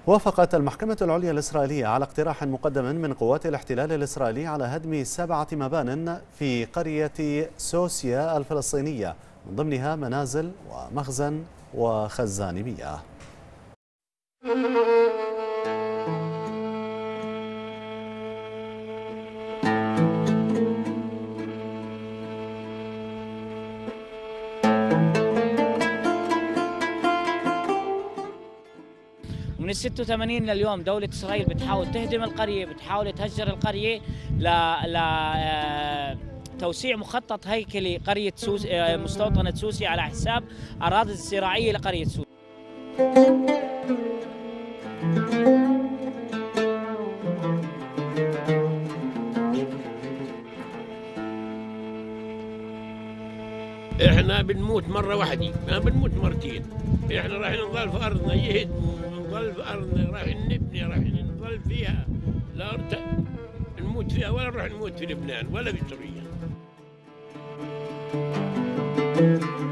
وافقت المحكمة العليا الإسرائيلية على اقتراح مقدم من قوات الاحتلال الإسرائيلي على هدم 7 مبان في قرية سوسيا الفلسطينية، من ضمنها منازل ومخزن وخزان مياه. من ال 86 لليوم دولة إسرائيل بتحاول تهدم القرية، بتحاول تهجر القرية توسيع مخطط هيكلي قرية مستوطنة سوسي على حساب أراضي الزراعية لقرية سوسي. احنا بنموت مرة واحدة، ما بنموت مرتين. احنا راح نضل في أرضنا يهدموا، نضل في أرضنا راح نبني، راح نضل فيها، لا نموت فيها ولا نروح نموت في لبنان ولا في سوريا.